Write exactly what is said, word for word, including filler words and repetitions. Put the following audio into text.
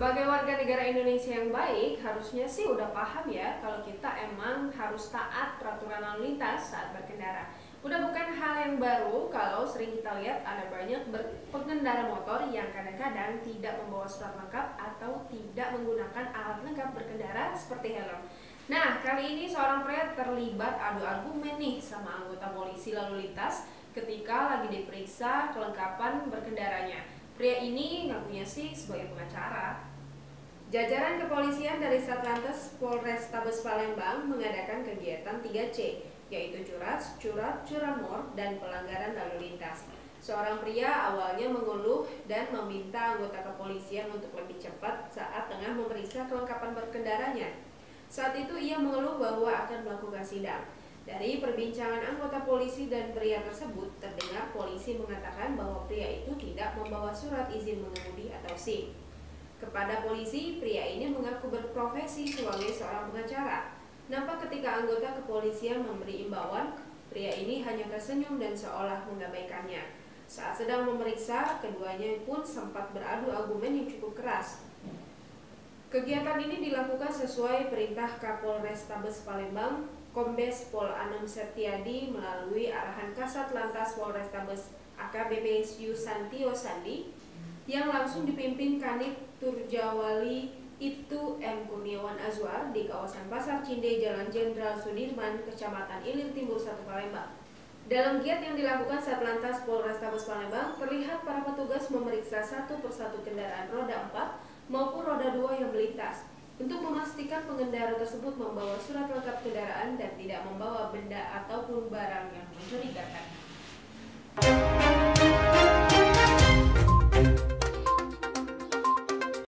Sebagai warga negara Indonesia yang baik, harusnya sih udah paham ya kalau kita emang harus taat peraturan lalu lintas saat berkendara. Udah bukan hal yang baru kalau sering kita lihat ada banyak pengendara motor yang kadang-kadang tidak membawa surat lengkap atau tidak menggunakan alat lengkap berkendara seperti helm. Nah, kali ini seorang pria terlibat adu argumen nih sama anggota polisi lalu lintas ketika lagi diperiksa kelengkapan berkendaranya. Pria ini ngakunya sih sebagai pengacara. Jajaran kepolisian dari Satlantas Polrestabes Palembang mengadakan kegiatan tiga C, yaitu curat, curat, curanmor, dan pelanggaran lalu lintas. Seorang pria awalnya mengeluh dan meminta anggota kepolisian untuk lebih cepat saat tengah memeriksa kelengkapan berkendaranya. Saat itu ia mengeluh bahwa akan melakukan sidang. Dari perbincangan anggota polisi dan pria tersebut, terdengar polisi mengatakan bahwa pria itu tidak membawa surat izin mengemudi atau SIM. Kepada polisi, pria ini mengaku berprofesi sebagai seorang pengacara. Nampak ketika anggota kepolisian memberi imbauan, pria ini hanya tersenyum dan seolah mengabaikannya. Saat sedang memeriksa, keduanya pun sempat beradu argumen yang cukup keras. Kegiatan ini dilakukan sesuai perintah Kapolrestabes Palembang, Kombes Pol Anum Setiadi melalui arahan Kasat Lantas Polrestabes A K B P Yusantio Sandi yang langsung dipimpin Kanit Turjawali Ibtu M. Kurniawan Azwar di kawasan Pasar Cinde, Jalan Jenderal Sudirman, Kecamatan Ilir Timur satu Palembang. Dalam giat yang dilakukan Satlantas Polrestabes Palembang, terlihat para petugas memeriksa satu persatu kendaraan roda empat maupun roda dua yang melintas untuk memastikan pengendara tersebut membawa surat lengkap kendaraan dan tidak membawa benda ataupun barang yang mencurigakan.